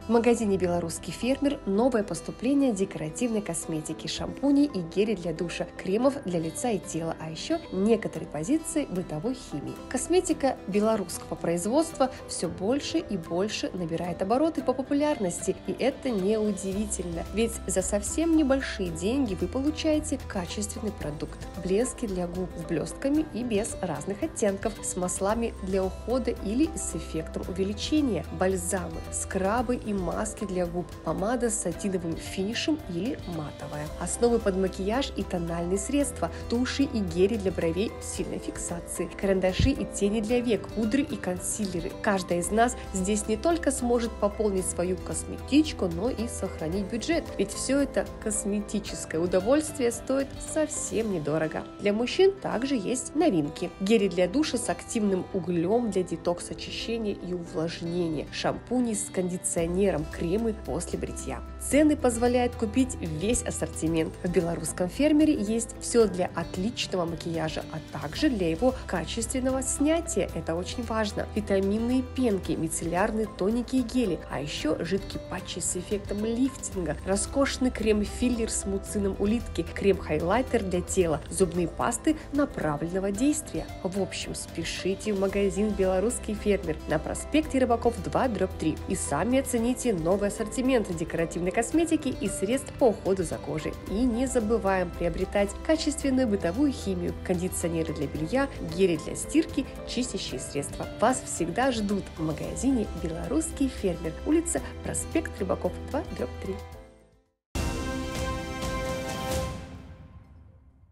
В магазине «Белорусский фермер» новое поступление декоративной косметики, шампуней и гелей для душа, кремов для лица и тела, а еще некоторые позиции бытовой химии. Косметика белорусского производства все больше и больше набирает обороты по популярности, и это неудивительно, ведь за совсем небольшие деньги вы получаете качественный продукт. Блески для губ с блестками и без разных оттенков, с маслами для ухода или с эффектом увеличения, бальзамы, скрабы и маски для губ, помада с сатиновым финишем или матовая, основы под макияж и тональные средства, туши и гели для бровей с сильной фиксацией, карандаши и тени для век, пудры и консилеры. Каждая из нас здесь не только сможет пополнить свою косметичку, но и сохранить бюджет, ведь все это косметическое удовольствие стоит совсем недорого. Для мужчин также есть новинки. Гели для душа с активным углем для детокса, очищения и увлажнения, шампуни с кондиционером, кремы после бритья. Цены позволяют купить весь ассортимент. В «Белорусском фермере» есть все для отличного макияжа, а также для его качественного снятия. Это очень важно. Витаминные пенки, мицеллярные тоники и гели, а еще жидкие патчи с эффектом лифтинга, роскошный крем-филлер с муцином улитки, крем-хайлайтер для тела, зубные пасты направленного действия. В общем, спешите в магазин «Белорусский фермер» на проспекте Рыбаков 2/3 и сами оцените новый ассортимент декоративной косметики и средств по уходу за кожей. И не забываем приобретать качественную бытовую химию, кондиционеры для белья, гели для стирки, чистящие средства. Вас всегда ждут в магазине «Белорусский фермер», улица проспект Рыбаков 2/3.